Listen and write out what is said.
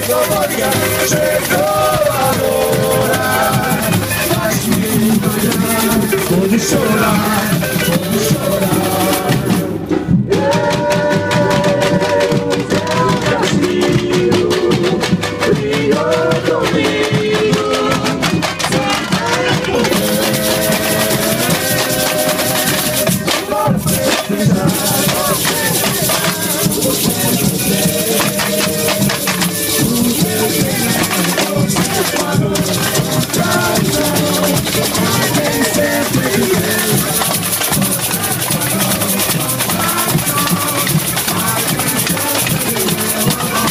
glória chegou agora. Faz me olhar, pode chorar, pode chorar. Quando